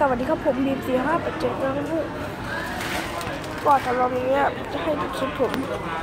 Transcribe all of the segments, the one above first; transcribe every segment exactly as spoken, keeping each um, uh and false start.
สวัสดีครับผมบีมสี่ห้าแปดเจ็ดแล้วนะก็สำหรับนี้จะให้ดูคลิปผม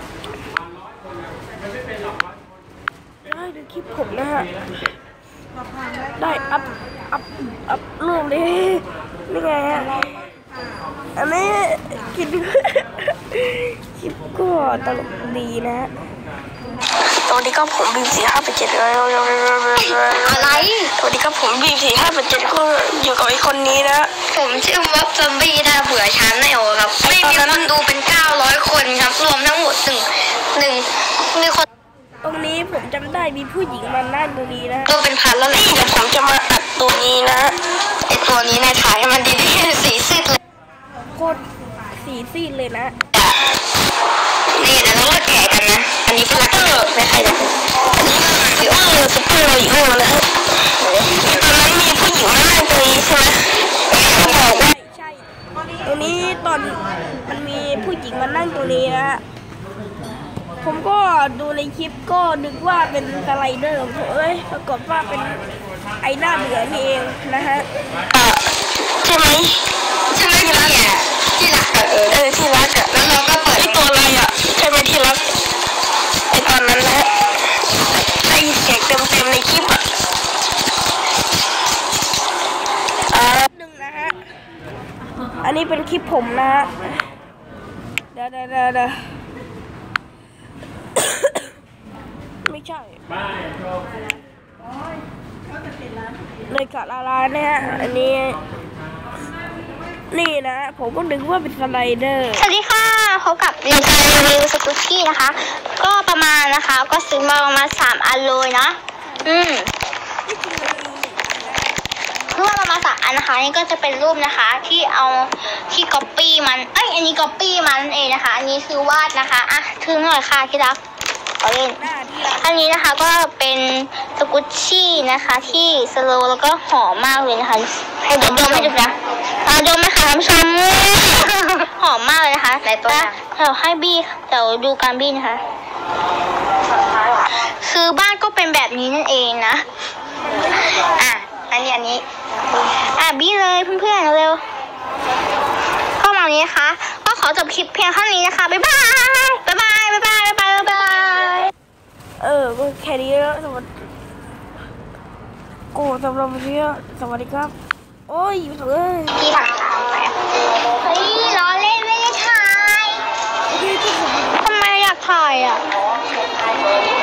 จะให้ดูคลิปผมนะฮะได้อัพอัพอัพรูปเลยนี่ไงฮะอันนี้คิดดูคลิปก็ตลกดีนะฮะตอนนี้ก็ผมบีมสี่ห้าแปดเจ็ดแล้วอะไรตอนนี้ก็ผมบีมสี่ห้าแปดเจ็ดก็อยู่กับไอ้คนนี้นะผมชื่อม็อบซอมบี้ถ้าเบื่อชาแนลครับไม่มีคนดูเป็นเก้าร้อยคนครับรวมทั้งหมดหนึ่งหนึ่งมีคนตรงนี้ผมจำได้มีผู้หญิงมานั่งตรงนี้นะก็เป็นพันแล้วแหละเดี๋ยวผมจะมาอัดตัวนี้นะไอตัวนี้นะถ่ายให้มันดีๆสีซีดเลยโคตรสีซีดเลยนะนี่นะเราก็แก่กันนะอันนี้เป็นลักเกอร์ไม่ใครจะอันนี้ก็เออซุปเปอร์อีโม่นะตอนนั้นมีผู้หญิงมานั่งตรงนี้ใช่ไหมบอกว่าใช่ตรงนี้ตอนมันมีผู้หญิงมานั่งตรงนี้นะผมก็ดูในคลิปก็นึกว่าเป็นสไลเดอร์เฮ้ยปรากฏว่าเป็นไอ้หน้าเบื่อนี่เองนะฮะใช่ไหมใช่ไหมที่รักอ่ะที่รักเออเออที่รักอ่ะแล้วเราก็เปิดไอตัวอะไรอ่ะใช่ไหมที่รักไอตอนนั้นนะฮะไอเสียงเต็มเต็มในคลิปอ่ะอ่าหนึ่งนะฮะอันนี้เป็นคลิปผมนะฮะเดี๋ยวเดี๋ยวเดี๋ยวไม่ใช่เลยกะลาลาเนี่ยอันนี้นี่นะผมก็นึกว่าเป็นสไลเดอร์สวัสดีค่ะพบกับรีวิวสกูตตี้นะคะก็ประมาณนะคะก็ซื้อมาประมาณสามอันเลยนะอืมเพื่อประมาณสามอันนะคะนี่ก็จะเป็นรูปนะคะที่เอาที่ก๊อปปี้มันเอ้ยอันนี้ก๊อปปี้มันเองนะคะอันนี้คือวาดนะคะอ่ะถือหน่อยค่ะที่รักขอเล่นอันนี้นะคะก็เป็นสกุชชี่นะคะที่สโลว์แล้วก็หอมมากเลยนะคะให้ดมดมให้ดูนะอ่าดมไหมคะท่านผู้ชมหอมมากเลยนะคะไหนตัวเดี๋ยวให้บี้เดี๋ยวดูการบี้นะคะคือบ้านก็เป็นแบบนี้นั่นเองนะอ่ะอันนี้อันนี้อ่ะบี้เลยเพื่อนๆเร็วเข้ามานี้นะคะก็ขอจบคลิปเพียงเท่านี้นะคะบ๊ายบายบ๊ายบายบ๊ายบายบ๊ายบายบ๊ายบายเออก็แค่นี้แล้วสวัสดีโก้สำหรับวันนี้สวัสดีครับโอ้ยเฮ้ยพี่ถังทางไปเฮ้ยล้อเล่นไม่ได้ถ่ายทำไมอยากถ่ายอ่ะ